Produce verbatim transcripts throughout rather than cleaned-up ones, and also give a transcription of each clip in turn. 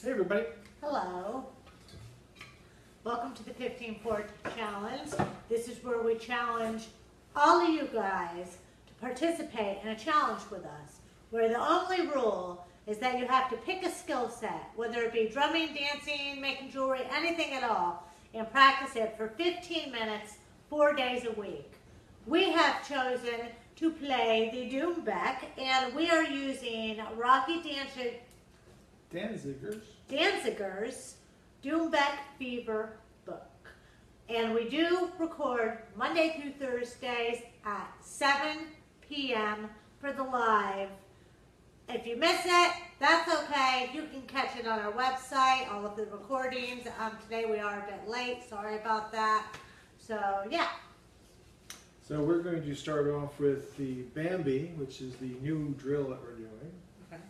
Hey everybody. Hello. Welcome to the fifteen four Challenge. This is where we challenge all of you guys to participate in a challenge with us, where the only rule is that you have to pick a skill set, whether it be drumming, dancing, making jewelry, anything at all, and practice it for fifteen minutes, four days a week. We have chosen to play the Doumbek, and we are using Rocky Dancer Danzigers. Danziger's Doumbek Fever book. And we do record Monday through Thursdays at seven p m for the live. If you miss it, that's okay. You can catch it on our website, all of the recordings. Um, today we are a bit late. Sorry about that. So, yeah. So we're going to start off with the Bambi, which is the new drill that we're doing. Okay.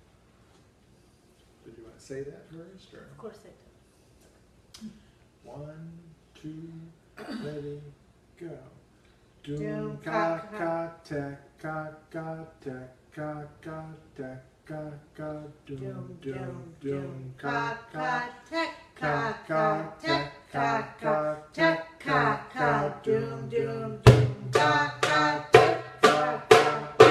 Did you want to say that first? Or? Of course I do. One, two, ready, go. Doom, Doom, ka, ka, ka, tek, ka, ka, tek, ka, ka, tek, ka, ka, doom, doom, doom, ka, ka, tek, ka, ka, tek, ka, ka, tek, ka, ka, doom, doom, doom, ka, ka, tek, ka, ka.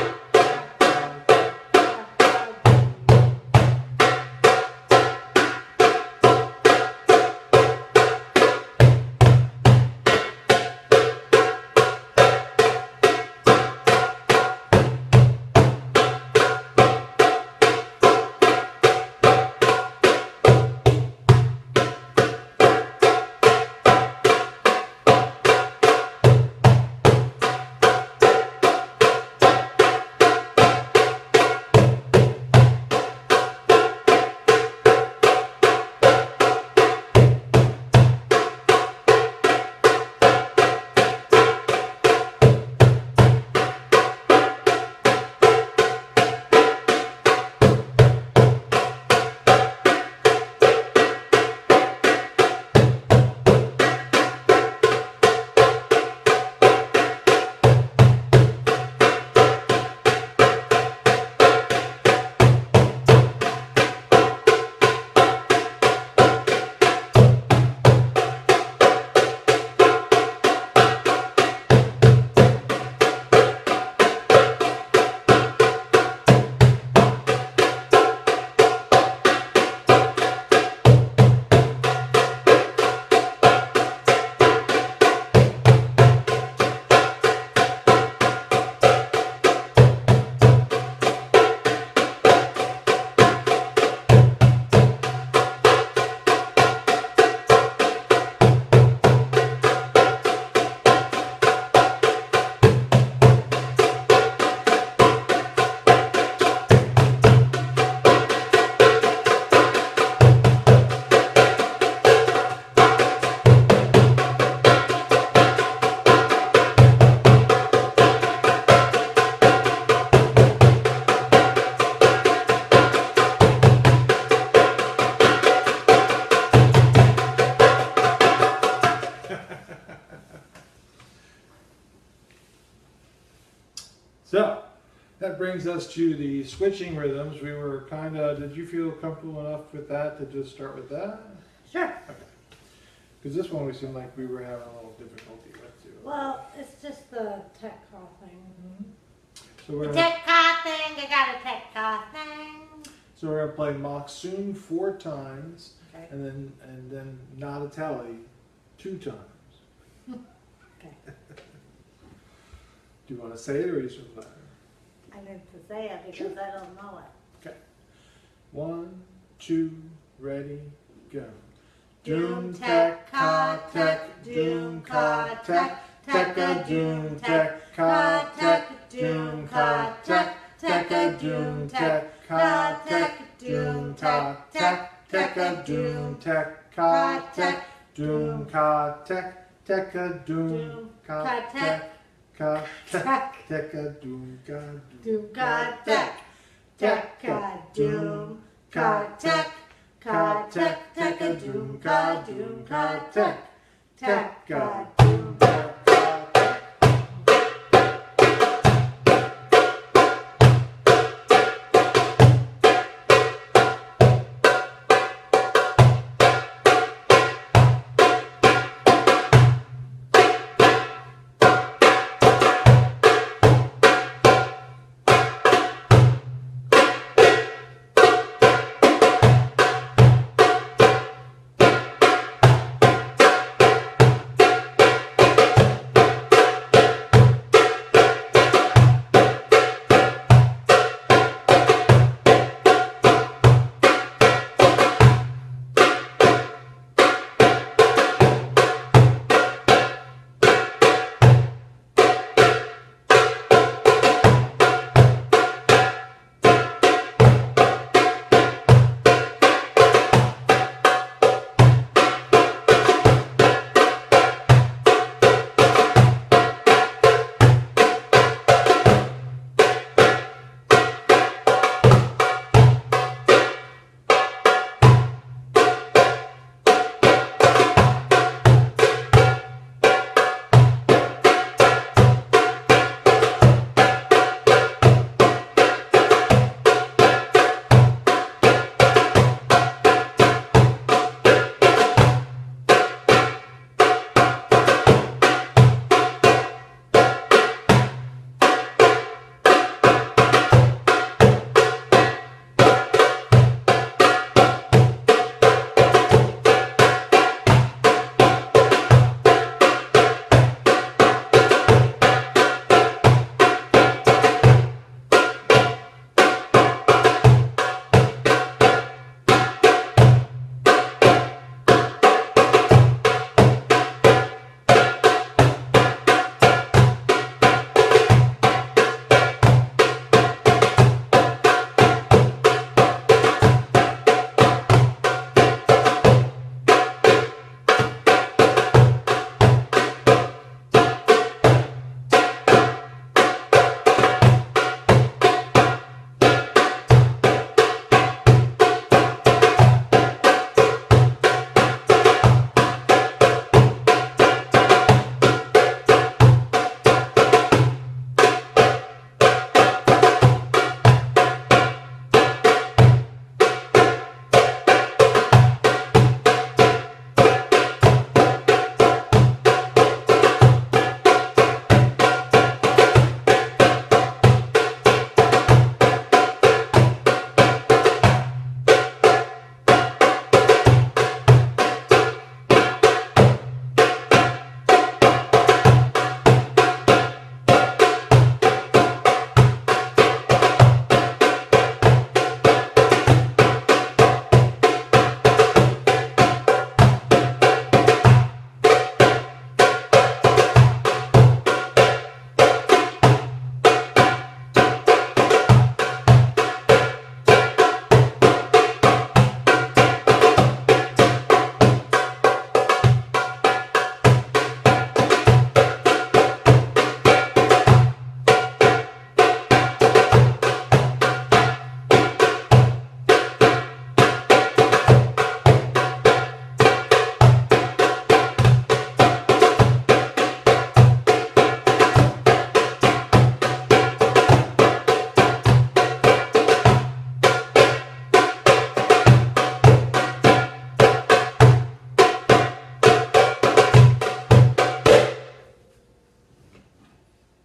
So, that brings us to the switching rhythms. We were kind of, did you feel comfortable enough with that to just start with that? Sure. Okay. Because this one we seemed like we were having a little difficulty with too. Well, it's just the tech call thing. Mm-hmm. So we're The gonna, tech call thing, I got a tech call thing. so we're gonna play Moksoon four times, Okay. and then and then Nodatelli two times. Okay. Do you want to say it or are you so glad? I meant to say it because I don't know it. Okay. One, two, ready, go. Doom tech ka tech, doom ka tech, tech a doom tech ka tech, doom ka tech, tech a doom tech ka tech, doom tech tech, tech a doom tech ka tech, doom ka tech, tech a doom ka tech, ka tech, tech a doom ka doom ka tech, tech a doom ka tech, ka tech, tech a doom ka doom ka tech, tech a doom ka.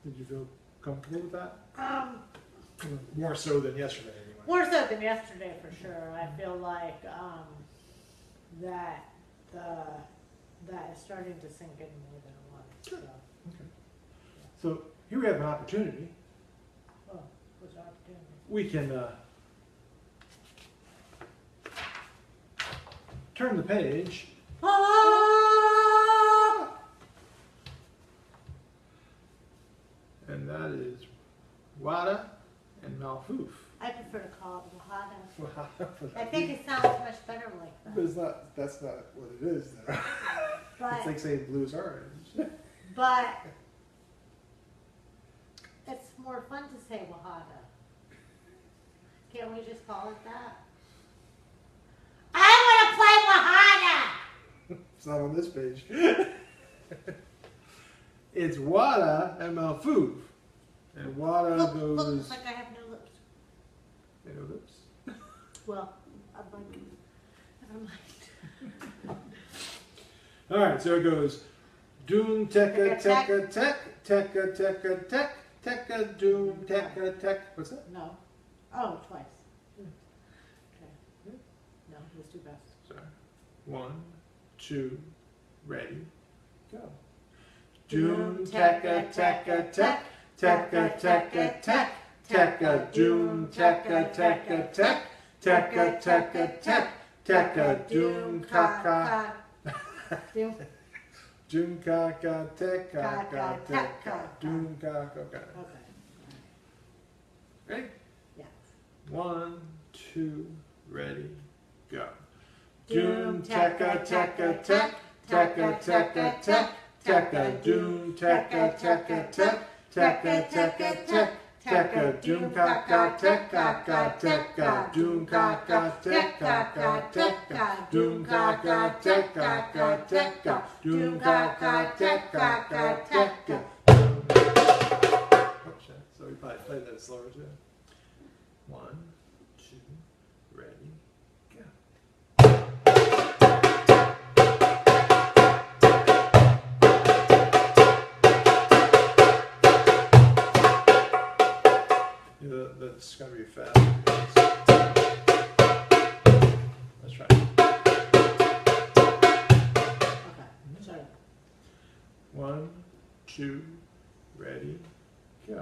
Did you feel comfortable with that? Um, More so than yesterday, anyway. more so than yesterday, for sure. I feel like um, that the that is starting to sink in more than it was. Sure. So, Okay. So here we have an opportunity. well, what's the opportunity? We can uh, turn the page. Ah! And that is Wada and Malfouf. I prefer to call it Wahada. For I that. think it sounds much better like But that. it's not, that's not what it is, though. But, It's like saying blue's orange. but it's more fun to say Wahada. Can't we just call it that? I want to play Wahada! It's not on this page. It's Wada and Malfouf. And Wada Look, goes... look, it's like I have no lips. You know lips? Well, I'm like, never mind. All right, so it goes doom teka teka tek teka teka tek teka doom teka tek. What's that? No. Oh, twice. Okay. No, it was too fast. Sorry. One, two, ready, go. Doom teka teka tek teka teka tek teka doom teka teka tek teka teka tek teka doom kaka. Doom. Doom ka ka te ka ka Ka, te ka, ka ka. doom ka ka ka. Okay. Ready? Yeah. One, two, ready, go. Doom teka teka tek teka teka tek teka doom teka teka tek teka teka tek teka doom ka ka tek ka ka teka doom ka ka tek ka ka teka doom ka ka tek ka ka teka doom ka ka tek ka ka teka. Oops, so we probably played that slower too. One, two, ready, go. Yeah, that- that's gonna be fast. Let's try. Okay. Sorry. One, two, ready, go.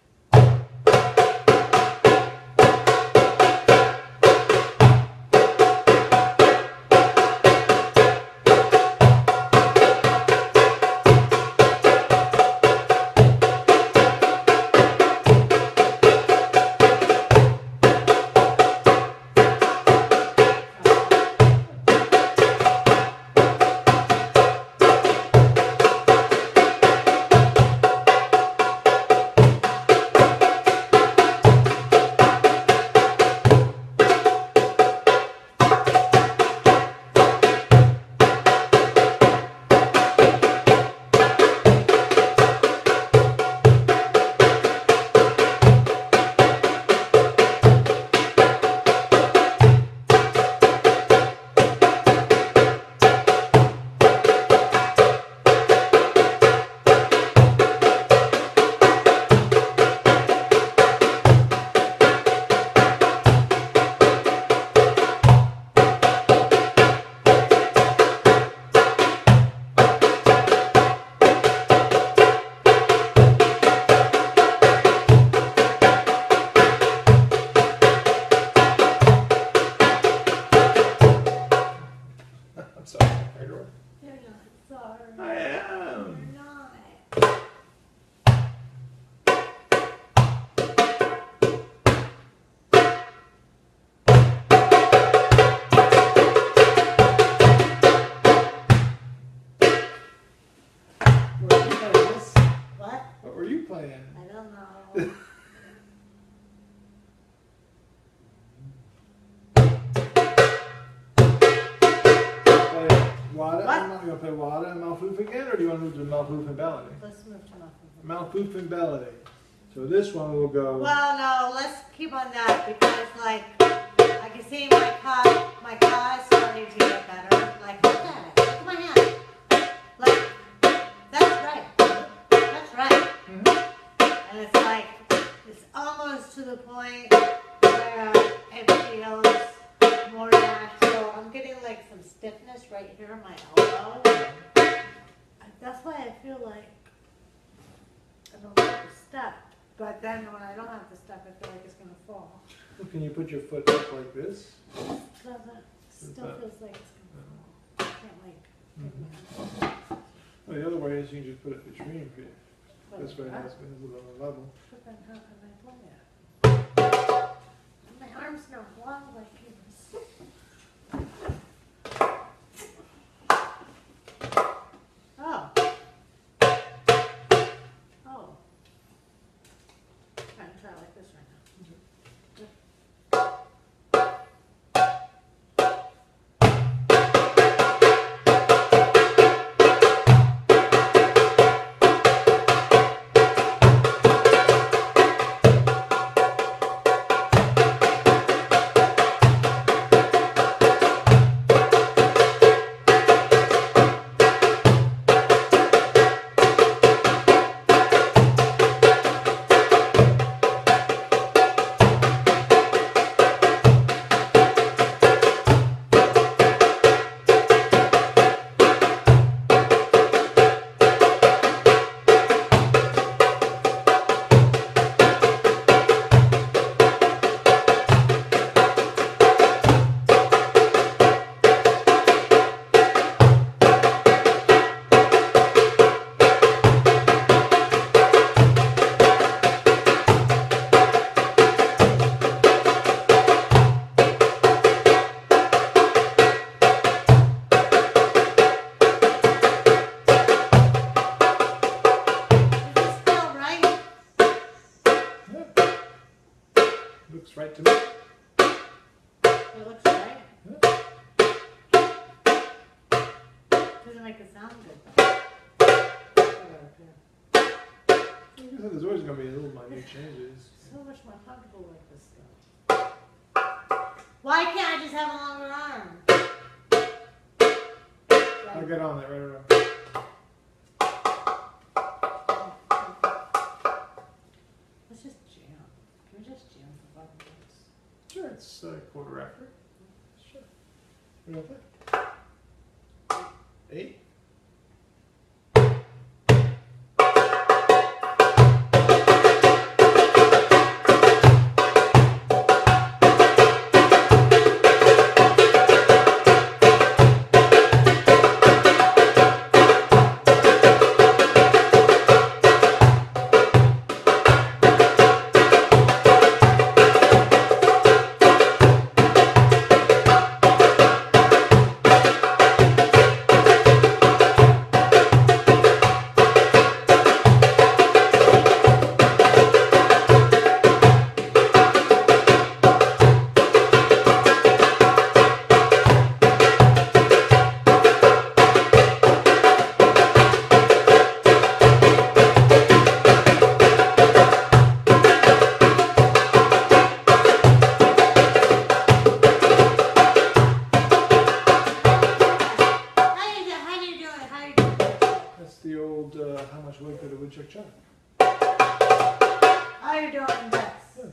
I'm sorry. Are you ready? You're not sorry. I am. You're not. What were you playing this? What? What were you playing? I don't know. Play Wada What? and Mal- you want to play Wada and Malfouf again, or do you want to move to Malfouf and Bellady? Let's move to Muffin. Malfouf and Bellady. So this one will go. Well, no, let's keep on that because, like, I can see my car, my car is starting to get better. Like, look at it. Look at my hand. Like, that's right. That's right. Mhm. to the point where it feels more natural. I'm getting like some stiffness right here in my elbow. That's why I feel like I don't have to step. But then when I don't have to step, I feel like it's going to fall. Well, can you put your foot up like this? It doesn't. Still that- feels like it's going to fall. I can't like. Mm-hmm. Well, the other way is you can just put it between feet. This way it has been a little on the level. But then how can I play it? My arm's not long like yours. Oh. Oh. Trying to try like this right now. Looks right to me. It looks right. Yeah. Doesn't make it sound good. Like I said, there's always going to be little minute changes. So much more comfortable with this stuff. Why can't I just have a longer arm? I'll get on that right around. Let's just jam. Can we just jam for five minutes? Sure, it's uh, quarter after. Sure. What do you think? Eight? Check, check. How are you doing this? Good.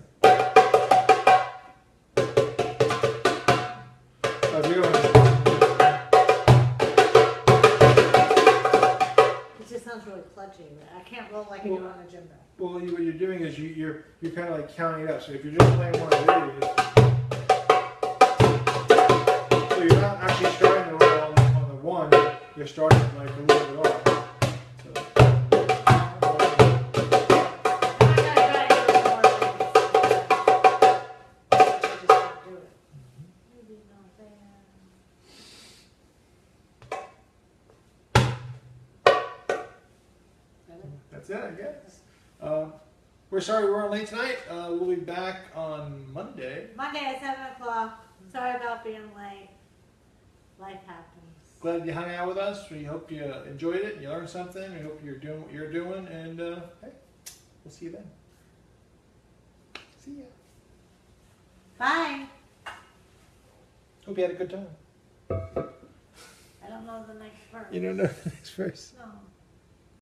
How's it going? It just sounds really clutchy. I can't roll like I do on a gym bag. Well, you, what you're doing is you, you're you're kind of like counting it up. So if you're just playing one of these, so you're not actually starting to roll on the, on the one. You're starting like a little bit off. That's it, I guess. Um, we're sorry we weren't late tonight. Uh, we'll be back on Monday. Monday at seven o'clock. Sorry about being late. Life happens. Glad you hung out with us. We hope you enjoyed it and you learned something. We hope you're doing what you're doing. And uh, hey, we'll see you then. See ya. Bye. Hope you had a good time. I don't know the next verse. You don't know the next verse? No.